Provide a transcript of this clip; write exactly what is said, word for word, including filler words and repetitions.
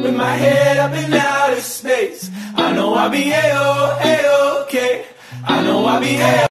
with my head up in outer space. I know I'll be A-O, A-OK. I know I'll be A-O.